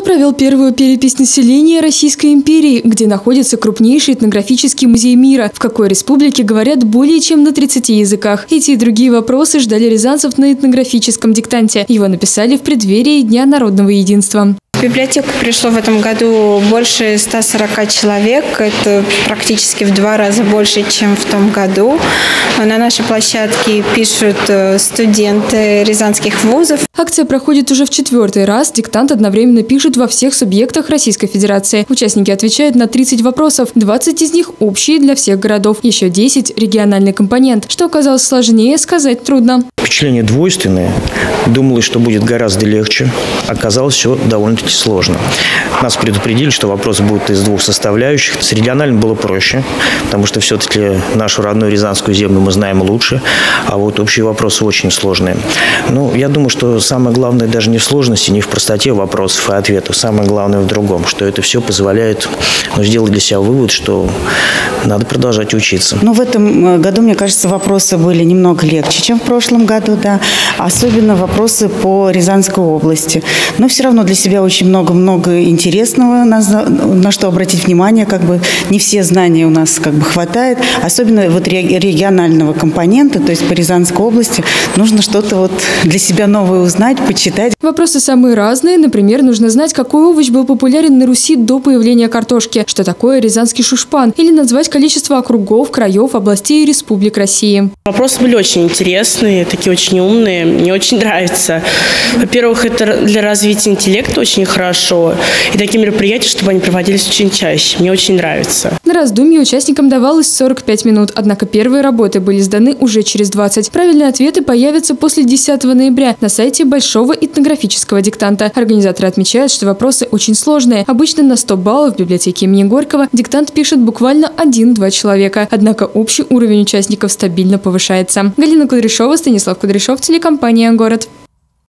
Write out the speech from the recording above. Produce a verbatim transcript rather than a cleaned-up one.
провел первую перепись населения Российской империи, где находится крупнейший этнографический музей мира, в какой республике говорят более чем на тридцати языках. Эти и другие вопросы ждали рязанцев на этнографическом диктанте. Его написали в преддверии Дня народного единства. В библиотеку пришло в этом году больше ста сорока человек. Это практически в два раза больше, чем в том году. На нашей площадке пишут студенты рязанских вузов. Акция проходит уже в четвертый раз. Диктант одновременно пишут во всех субъектах Российской Федерации. Участники отвечают на тридцать вопросов. двадцать из них общие для всех городов. Еще десять – региональный компонент. Что оказалось сложнее, сказать трудно. Впечатление двойственное. Думалось, что будет гораздо легче. Оказалось, все довольно-таки сложно. Нас предупредили, что вопросы будут из двух составляющих. С региональным было проще, потому что все-таки нашу родную Рязанскую землю мы знаем лучше, а вот общие вопросы очень сложные. Ну, я думаю, что самое главное даже не в сложности, не в простоте вопросов и ответов. Самое главное в другом, что это все позволяет, ну, сделать для себя вывод, что надо продолжать учиться. Ну, в этом году, мне кажется, вопросы были немного легче, чем в прошлом году, да. Особенно вопросы по Рязанской области. Но все равно для себя очень много-много интересного, на, на что обратить внимание. Как бы не все знания у нас как бы хватает. Особенно вот регионального компонента, то есть по Рязанской области, нужно что-то вот для себя новое узнать, почитать. Вопросы самые разные. Например, нужно знать, какой овощ был популярен на Руси до появления картошки, что такое рязанский шушпан, или назвать количество округов, краев, областей и республик России. Вопросы были очень интересные, такие очень умные. Мне очень нравится. Во-первых, это для развития интеллекта очень хорошо. И такие мероприятия, чтобы они проводились очень чаще. Мне очень нравится. На раздумье участникам давалось сорок пять минут. Однако первые работы были сданы уже через двадцать. Правильные ответы появятся после десятого ноября на сайте Большого этнографического диктанта. Организаторы отмечают, что вопросы очень сложные. Обычно на сто баллов в библиотеке имени Горького диктант пишет буквально один-два человека. Однако общий уровень участников стабильно повышается. Галина Кудряшова, Станислав Кудряшов, телекомпания «Город».